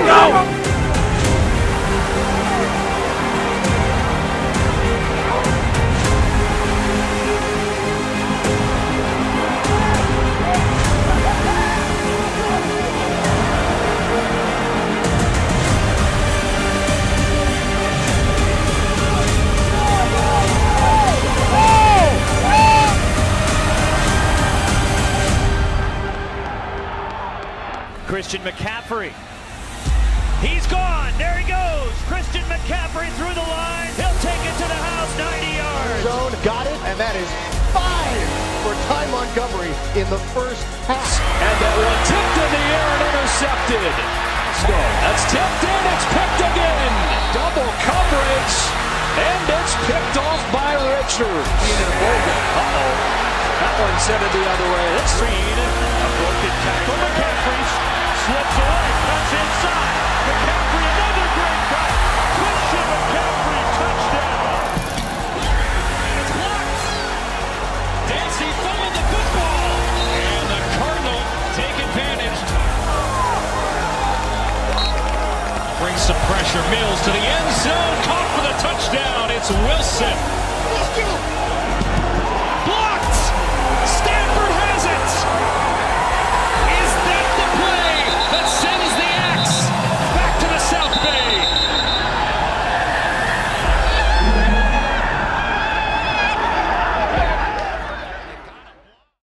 go! Christian McCaffrey. He's gone. There he goes. Christian McCaffrey through the line. He'll take it to the house, 90 yards. Zone, got it, and that is 5 for Ty Montgomery in the first half. And that one tipped in the air and intercepted. That's tipped in. It's picked again. Double coverage. And it's picked off by Richard. Uh-oh. That one sent it the other way. It's Reed. A broken tackle. McCaffrey slips away. Cuts inside. McCaffrey, another great cut. Christian McCaffrey, touchdown. It's blocked. Dancy fumbled the football. And the Cardinals take advantage. Brings some pressure. Mills to the end zone. Caught for the touchdown. It's Wilson.